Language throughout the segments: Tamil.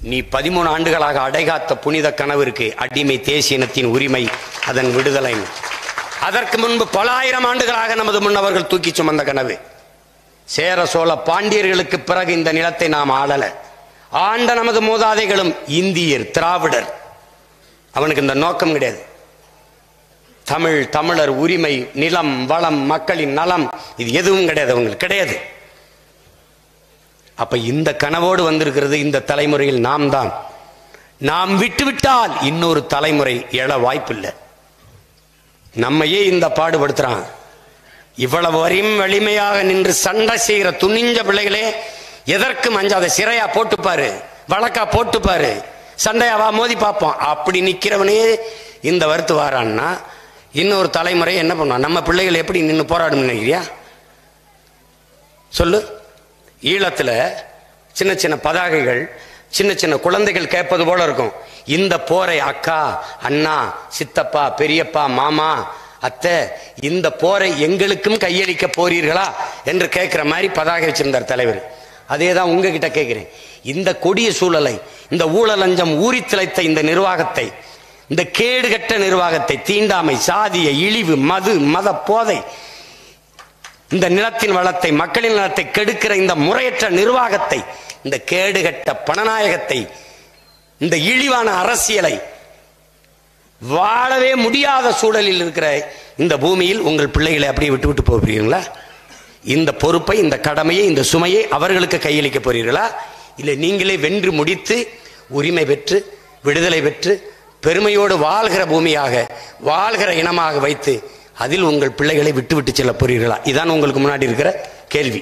நீ 13 ஆண்டுகளாக அடைகாத்த புனித கனவு இருக்கு, அடிமை தேசியனத்தின் உரிமை, அதன் விடுதலை. அதற்கு முன்பு பல ஆயிரம் ஆண்டுகளாக நமது முன்னவர்கள் தூக்கி சுமந்த கனவு. சேர சோழ பாண்டியர்களுக்கு பிறகு இந்த நிலத்தை நாம் ஆளல. ஆண்ட நமது மூதாதைகளும் இந்தியர், திராவிடர். அவனுக்கு இந்த நோக்கம் கிடையாது. தமிழ், தமிழர் உரிமை, நிலம், வளம், மக்களின் நலம், இது எதுவும் கிடையாது, அவங்களுக்கு கிடையாது. அப்ப இந்த கனவோடு வந்திருக்கிறது இந்த தலைமுறையில் நாம் தான். நாம் விட்டுவிட்டால் இன்னொரு தலைமுறை எழ வாய்ப்பில்லை. நம்மையே இந்த பாடுபடுத்துறான். இவ்வளவு வரையும் வலிமையாக நின்று சண்டை செய்கிற துணிஞ்ச பிள்ளைகளே எதற்கும் அஞ்சாத. சிறையா போட்டுப்பாரு, வழக்கா போட்டுப்பாரு, சண்டையாவா மோதி பார்ப்போம். அப்படி நிக்கிறவனே இந்த வருத்து வாரான்னா இன்னொரு தலைமுறை என்ன பண்ணுவான்? நம்ம பிள்ளைகள் எப்படி நின்று போராடும் நினைக்கிறியா? சொல்லு. ஈழத்துல சின்ன சின்ன பதாகைகள், சின்ன சின்ன குழந்தைகள் கேட்பது போல இருக்கும். இந்த போரை அக்கா, அண்ணா, சித்தப்பா, பெரியப்பா, மாமா, அத்தை, இந்த போரை எங்களுக்கும் கையளிக்க போறீர்களா என்று கேட்கிற மாதிரி பதாகை வச்சிருந்தார் தலைவர். அதேதான் உங்ககிட்ட கேட்கிறேன். இந்த கொடிய சூழலை, இந்த ஊழல் லஞ்சம் ஊறி திளைத்த இந்த நிர்வாகத்தை, இந்த கேடுகட்ட நிர்வாகத்தை, தீண்டாமை, சாதிய இழிவு, மது, மத போதை, இந்த நிலத்தின் வளத்தை, மக்களின் நலத்தை கெடுக்கிற இந்த முறையற்ற நிர்வாகத்தை, இந்த கேடுகட்ட பணநாயகத்தை, இந்த இழிவான அரசியலை, வாழவே முடியாத சூழலில் இருக்கிற இந்த பூமியில் உங்கள் பிள்ளைகளை அப்படியே விட்டு விட்டு போகிறீர்களா? இந்த பொறுப்பை, இந்த கடமையை, இந்த சுமையை அவர்களுக்கு கையளிக்க போறீர்களா? இல்லை நீங்களே வென்று முடித்து உரிமை பெற்று விடுதலை பெற்று பெருமையோடு வாழ்கிற பூமியாக, வாழ்கிற இனமாக வைத்து அதில் உங்கள் பிள்ளைகளை விட்டு விட்டு செல்ல போறீர்களா? இதான் உங்களுக்கு முன்னாடி இருக்கிற கேள்வி.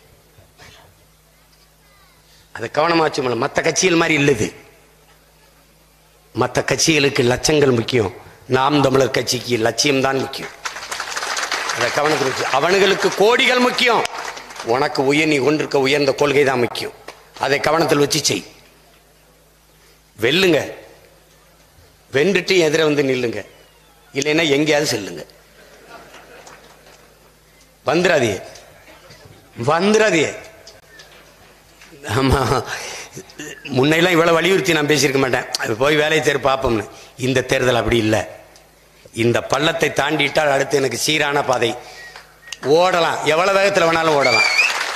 அதை கவனமாச்சு. மற்ற கட்சிகள் மாதிரி இல்லது. மற்ற கட்சிகளுக்கு லட்சங்கள் முக்கியம், நாம் தமிழர் கட்சிக்கு லட்சியம்தான் முக்கியம். அதை கவனத்தில், அவனுங்களுக்கு கோடிகள் முக்கியம், உனக்கு நீ கொண்டிருக்க உயர்ந்த கொள்கை தான் முக்கியம். அதை கவனத்தில் வச்சு செய். வெல்லுங்க, வென்றுட்டு எதிர வந்து நில்லுங்க, இல்லைன்னா எங்கேயாவது செல்லுங்க. வந்துடாதே, வந்துடாதே. ஆமா, முன்னையெல்லாம் இவ்வளவு வலியுறுத்தி நான் பேசியிருக்க மாட்டேன். அது போய் வேலையை தேர் பார்ப்போம்னு. இந்த தேர்தல் அப்படி இல்லை. இந்த பள்ளத்தை தாண்டிட்டால் அடுத்து எனக்கு சீரான பாதை, ஓடலாம், எவ்வளவு வேகத்தில் வேணாலும் ஓடலாம்.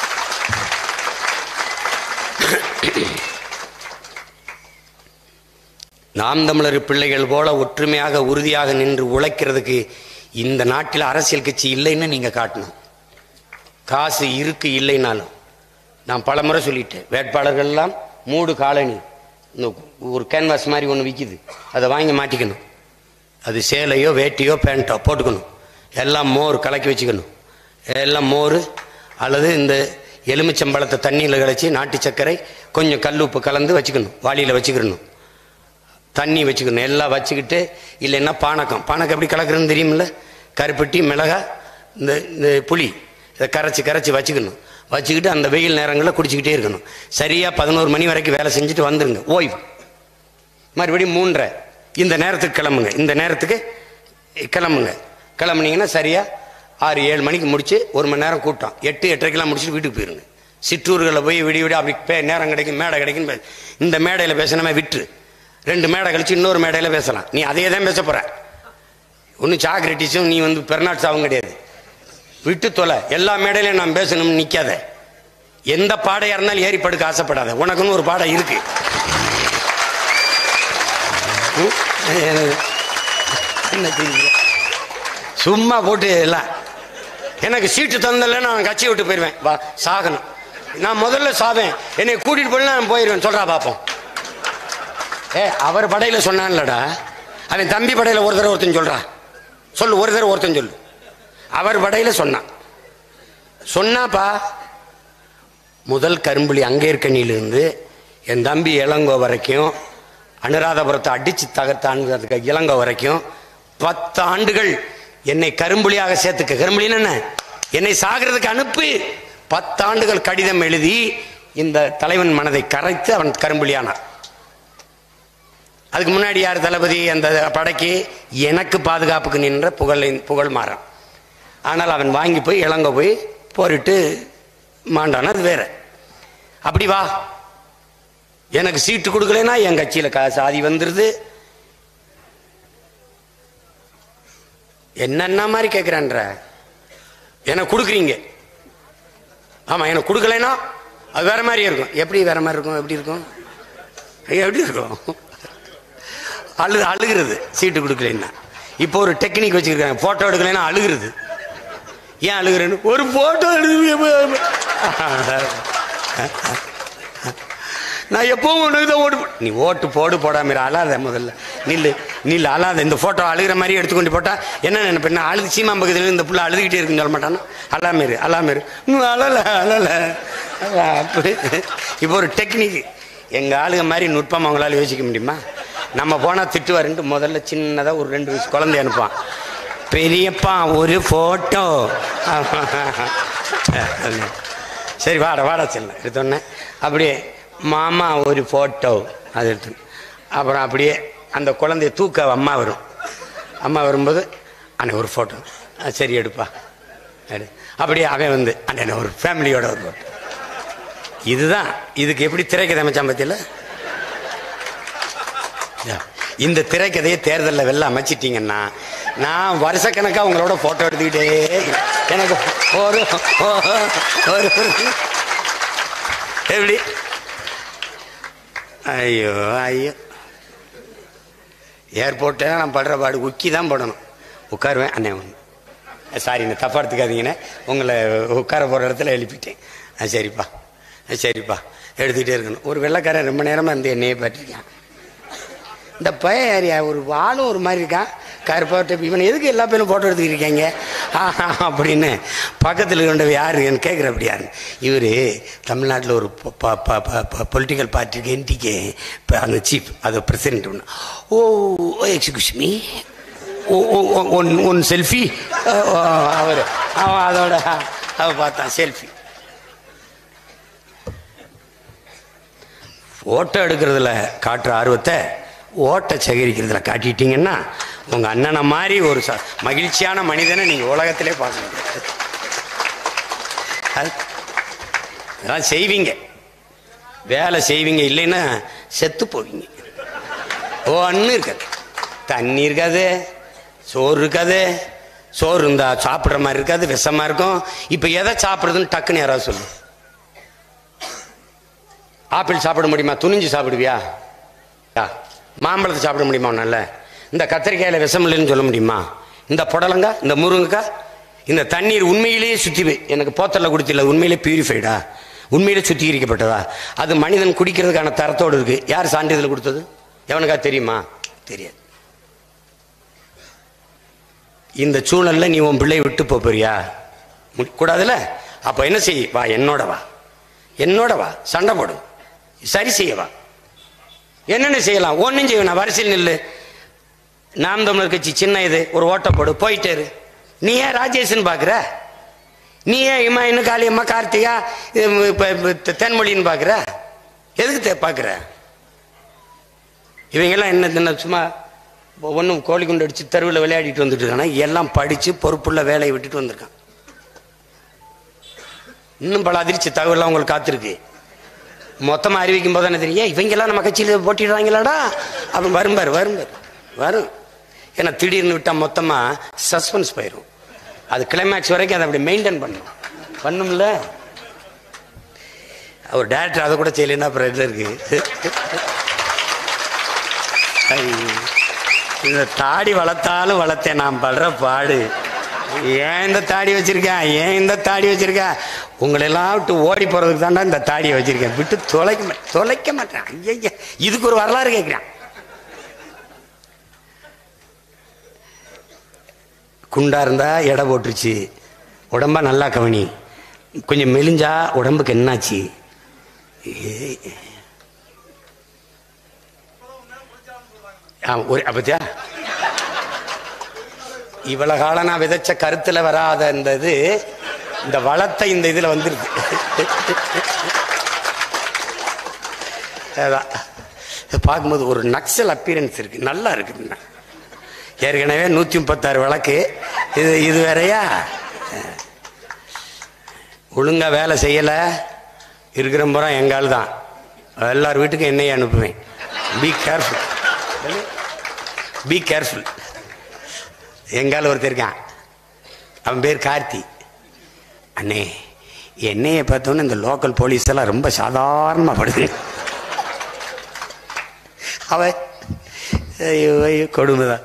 நாம் தமிழர் பிள்ளைகள் போல ஒற்றுமையாக உறுதியாக நின்று உழைக்கிறதுக்கு இந்த நாட்டில் அரசியல் கட்சி இல்லைன்னு நீங்க காட்டணும். காசு இருக்கு இல்லைனாலும், நான் பல முறை சொல்லிட்டேன், வேட்பாளர்கள் எல்லாம் மூடு காலனி, ஒரு கேன்வாஸ் மாதிரி ஒன்று விற்கிது, அதை வாங்கி மாட்டிக்கணும். அது சேலையோ வேட்டியோ பேண்ட்டோ போட்டுக்கணும். எல்லாம் மோர் கலக்கி வச்சுக்கணும். எல்லாம் மோர் அல்லது இந்த எலுமிச்சம்பழத்தை தண்ணியில் கழிச்சு நாட்டு சர்க்கரை கொஞ்சம் கல்லுப்பு கலந்து வச்சுக்கணும். வாளியில் வச்சுக்கணும், தண்ணி வச்சுக்கணும், எல்லாம் வச்சுக்கிட்டு. இல்லைன்னா பானக்கம், பானக்கம் எப்படி கலக்குறதுன்னு தெரியுமில்ல, கருப்பட்டி, மிளகா, இந்த புளி, இதை கரைச்சி கரைச்சி வச்சுக்கணும். வச்சுக்கிட்டு அந்த வெயில் நேரங்களில் குடிச்சிக்கிட்டே இருக்கணும். சரியாக 11 மணி வரைக்கும் வேலை செஞ்சுட்டு வந்துருங்க, ஓய்வு. மறுபடியும் 3:30 இந்த நேரத்துக்கு கிளம்புங்க. இந்த நேரத்துக்கு கிளம்புங்க. கிளம்புனீங்கன்னா சரியாக 6-7 மணிக்கு முடிச்சு 1 மணி நேரம் கூட்டம், 8-8:30 முடிச்சுட்டு வீட்டுக்கு போயிருங்க. சிற்றூர்களில் போய் விடிய விட அப்படி நேரம் கிடைக்கும், மேடை கிடைக்கும். இந்த மேடையில் பேசணுமே விட்டு 2 மேடை கழிச்சு இன்னொரு மேடையில் பேசலாம். நீ அதே தான் பேச போற. ஒன்றும் சாக்ரட்டிஸும் நீ பெர்னாட் சாவும் கிடையாது. விட்டு தொலை. எல்லா மேடையிலையும் நான் பேசணும்னு நிற்காத. எந்த பாடையா இருந்தாலும் ஏறி படுக்க ஆசைப்படாத. உனக்குன்னு ஒரு பாடம் இருக்கு. சும்மா போட்டு எல்லாம் எனக்கு சீட்டு தந்தல நான் கட்சியை விட்டு போயிடுவேன். வா சாகணும், நான் முதல்ல சாவேன், என்னை கூட்டிட்டு போய் நான் போயிடுவேன். சொல்றா பாப்போம். அவர் படையில சொன்னான்லடா, அவன் தம்பி படையில ஒரு தடவை ஒருத்தன் சொல்றா சொல்லு, ஒரு தடவை ஒருத்தன் சொல்லு. அவர் படையில சொன்னாப்பா. முதல் கரும்புலி அங்கேற்கனியிலிருந்து என் தம்பி இளங்கோ வரைக்கும், அனுராதபுரத்தை அடிச்சு தகர்த்த இளங்கோ வரைக்கும் 10 ஆண்டுகள் என்னை கரும்புலியாக சேர்த்துக்க. கரும்புலின்னு என்ன? என்னை சாகிறதுக்கு அனுப்பி 10 ஆண்டுகள் கடிதம் எழுதி இந்த தலைவன் மனதை கரைத்து அவன் கரும்புலியானான். அதுக்கு முன்னாடி யார் தளபதி? அந்த படைக்கு எனக்கு பாதுகாப்புக்கு நின்ற புகழ் மாறான். ஆனால் அவன் வாங்கி போய் இளங்க போய் போரிட்டு மாண்டான, அது வேற. அப்படி வா, எனக்கு சீட்டு கொடுக்கலன்னா என் கட்சியில சாதி வந்துருது. என்னென்ன மாதிரி கேட்கிறான்ற. எனக்கு கொடுக்குறீங்க, ஆமா எனக்கு கொடுக்கலன்னா அது வேற மாதிரி இருக்கும். எப்படி வேற மாதிரி இருக்கும்? எப்படி இருக்கும்? எப்படி இருக்கும்? அழுகிறது சீட்டு கொடுக்கலன்னா. இப்போ ஒரு டெக்னிக் வச்சிருக்காங்க, போட்டோ எடுக்கலன்னா அழுகிறது. ஏன் அழுகிறேன்னு, ஒரு போட்டோ எடுத்து நான் எப்பவும் உனக்கு தான் ஓட்டு. நீ ஓட்டு போடு, போடாம அழாத, முதல்ல நில்லு நில்லு, அழாத. இந்த போட்டோ அழுகிற மாதிரி எடுத்துக்கொண்டு போட்டா என்ன நினைப்பேன்? அழுது சீமான் பக்கத்துல இந்த புள்ள அழுதுகிட்டே இருக்குன்னு சொல்ல மாட்டானா? அழாமேரு அழாமேரு, அழல அழல. அப்படி இப்போ ஒரு டெக்னிக். எங்க ஆளுங்க மாதிரி நுட்பம் அவங்களால யோசிக்க முடியுமா? நம்ம போனா திட்டுவாருன்ட்டு முதல்ல சின்னதா ஒரு 2 வயசு குழந்தை அனுப்பான். பெரியப்பா ஒரு போட்டோ. சரி வாடா வாடா செல்ல எடுத்தோடனே அப்படியே மாமா ஒரு போட்டோ அது எடுத்து. அப்புறம் அப்படியே அந்த குழந்தைய தூக்க அம்மா வரும். அம்மா வரும்போது அண்ணே ஒரு போட்டோ. சரி எடுப்பா. அப்படியே அவன் வந்து அண்ணே ஒரு ஃபேமிலியோட ஒரு போட்டோ. இதுதான். இதுக்கு எப்படி திரைக்கதை அமைச்சான் பத்தியில? இந்த திரைக்கதையை தேர்தலில் வெளில அமைச்சிட்டீங்கன்னா நான் வருஷக்கணக்கா உங்களோட போட்டோ எடுத்துக்கிட்டே எனக்கு ஒரு எப்படி. ஐயோ ஐயோ, ஏர்போர்ட்டில் நான் படுற பாடு உக்கி தான் போடணும். உட்காருவேன், அண்ணே ஒன்று சாரி நான் தப்பா எடுத்துக்காதீங்கண்ணே, உங்களை உட்கார போகிற இடத்துல எழுப்பிட்டேன். சரிப்பா சரிப்பா எடுத்துக்கிட்டே இருக்கணும். ஒரு வெள்ளைக்காரன் ரொம்ப நேரமாக இருந்து என்னையே பாட்டிருக்கான். இந்த பையன் ஏரியா ஒரு ஆளும் ஒரு மாதிரி இருக்கான், கருப்பாட்ட. இவன் எதுக்கு எல்லா பேரும் போட்டோ எடுத்துக்கிட்டு அப்படின்னு பக்கத்தில் கொண்டவ யாரு என்று கேட்குற. அப்படி யாரு இவர்? தமிழ்நாட்டில் ஒரு பொலிட்டிக்கல் பார்ட்டிக்கு என்டிகே அந்த சீஃப், அது பிரசிடென்ட். ஒன்று oh excuse me, one selfie. அவர் அவன் அதோட அவன் பார்த்தான் செல்ஃபி. ஃபோட்டோ எடுக்கிறதுல காட்டுற ஆர்வத்தை ஓட்டை சேகரிக்கிறதுல காட்டிட்டீங்கன்னா உங்க அண்ணனை மாதிரி ஒரு மகிழ்ச்சியான மனிதனை நீங்க உலகத்திலே பார்க்க முடியாது. அதெல்லாம் செய்வீங்க, வேலை செய்வீங்க, இல்லைன்னா செத்து போவீங்க. ஒன்றும் இருக்காது, தண்ணி இருக்காது, சோறு இருக்காது. சோறு இருந்தா சாப்பிட்ற மாதிரி இருக்காது, விஷமா இருக்கும். இப்போ எதை சாப்பிட்றதுன்னு டக்குன்னு யாராவது சொல்லு. ஆப்பிள் சாப்பிட முடியுமா? துணிஞ்சு சாப்பிடுவியா? மாம்பழத்தை சாப்பிட முடியுமா? நல்ல இந்த கத்திரிக்காயில விஷம் இல்லைன்னு சொல்ல முடியுமா? இந்த புடலங்கா, இந்த முருங்கக்காய், இந்த தண்ணீர் உண்மையிலேயே சுத்தி எனக்கு போத்தல்ல குடிச்சில்ல, உண்மையிலே பியூரிஃபைடா, உண்மையிலே சுத்திகரிக்கப்பட்டதா? அது மனிதன் குடிக்கிறதுக்கான தரத்தோடு இருக்கு. யார் சான்றிதழ் கொடுத்தது? எவனுக்கா தெரியுமா? தெரியாது. இந்த சூழல்ல நீ உன் பிள்ளை விட்டு போறியா? கூடாதுல்ல. அப்ப என்ன செய்ய? வா என்னோட வா, என்னோட வா, சண்டை போடு, சரி செய்யவா. என்னென்ன செய்யலாம்? ஒன்னும் செய்யணும். வரிசையில் நில்லு. நாம் தமிழர் கட்சி சின்ன இது, ஒரு ஓட்ட போடு, போயிட்டே இரு. நீ ஏன் ராஜேஷன் பாக்குற? நீ ஏன் இம்மா காளியம்மா கார்த்திகா தென்மொழின்னு பாக்குற? எதுக்கு பாக்குற? இவங்கெல்லாம் என்ன சும்மா ஒன்றும் கோழி குண்டு அடிச்சு தெருவில் விளையாடிட்டு வந்துட்டு இருக்கானா? எல்லாம் படிச்சு பொறுப்புள்ள வேலையை விட்டுட்டு வந்திருக்கான். இன்னும் பல அதிர்ச்சி தகவலாம் உங்களுக்கு காத்திருக்கு. மொத்தமாக அறிவிக்கும் போது என்ன தெரியும்? இவங்கெல்லாம் நம்ம கட்சியில் போட்டிடுறாங்களாடா அப்படின்னு வரும்பாரு வரும்பாரு வரும். ஏன்னா திடீர்னு விட்டால் மொத்தமாக சஸ்பென்ஸ் போயிடும். அது கிளைமேக்ஸ் வரைக்கும் அதை அப்படி மெயின்டைன் பண்ணும்ல. ஒரு டேரக்டர் அதை கூட செய்யலைன்னா அப்புறம் எதில் இருக்கு? இந்த தாடி வளர்த்தாலும் வளர்த்தேன் நான் படுற பாடு. ஏன் இந்த தாடி வச்சிருக்கேன்? ஏன் இந்த தாடி வச்சிருக்கேன்? உங்களெல்லாம் விட்டு ஓடி போறதுக்கு தாண்டா இந்த தாடியை வச்சிருக்கேன். விட்டு தொலைக்க மாட்டேன். ஐயா, இதுக்கு ஒரு வரலாறு கேட்கிறேன். குண்டா இருந்தா எடை போட்டுருச்சு, உடம்பா நல்லா கவனி. கொஞ்சம் மெலிஞ்சா உடம்புக்கு என்னாச்சு? அப்பத்தியா இவ்வளவு காலம் நான் விதைச்ச கருத்துல வராத இந்த இது, இந்த வளத்தை இந்த இதுல வந்துருக்கு. பார்க்கும்போது ஒரு நக்சல் அப்பியரன்ஸ் இருக்கு, நல்லா இருக்கு. ஏற்கனவே 136 வழக்கு, இது வேறையா? ஒழுங்கா வேலை செய்யல, இருக்கிற முறை எங்கால் தான் எல்லார் வீட்டுக்கும் என்னையே அனுப்புவேன். Be careful, be careful. எங்கால ஒருத்தர் இருக்கான், அவன் பேர் கார்த்தி. அண்ணே என்னையை பார்த்தோன்னு இந்த லோக்கல் போலீஸ் எல்லாம் ரொம்ப சாதாரணமாக படுது. அவன் கொடுமைதான்.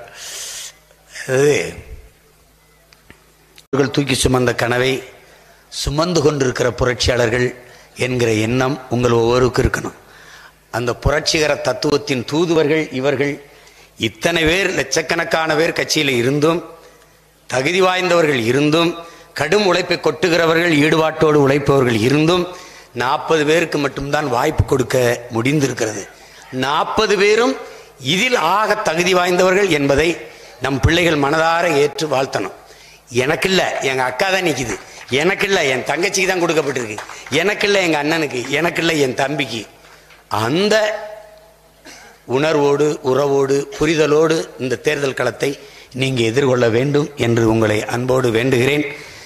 அது தூக்கி சுமந்த கனவை சுமந்து கொண்டிருக்கிற புரட்சியாளர்கள் என்கிற எண்ணம் உங்கள் ஒவ்வொருக்கும் இருக்கணும். அந்த புரட்சிகர தத்துவத்தின் தூதுவர்கள் இவர்கள். இத்தனை பேர், லட்சக்கணக்கான பேர் கட்சியில் இருந்தும், தகுதி வாய்ந்தவர்கள் இருந்தும், கடும் உழைப்பை கொட்டுகிறவர்கள், ஈடுபாட்டோடு உழைப்பவர்கள் இருந்தும் 40 பேருக்கு மட்டும்தான் வாய்ப்பு கொடுக்க முடிந்திருக்கிறது. 40 பேரும் இதில் ஆக தகுதி வாய்ந்தவர்கள் என்பதை நம் பிள்ளைகள் மனதார ஏற்று வாழ்த்தணும். எனக்கு இல்லை, எங்க அக்கா தான் நிற்கிது. எனக்கு இல்லை, என் தங்கச்சிக்கு தான் கொடுக்கப்பட்டிருக்கு. எனக்கு இல்லை, எங்க அண்ணனுக்கு. எனக்கு இல்லை, என் தம்பிக்கு. அந்த உணர்வோடு, உறவோடு, புரிதலோடு இந்த தேர்தல் களத்தை நீங்க எதிர்கொள்ள வேண்டும் என்று உங்களை அன்போடு வேண்டுகிறேன்.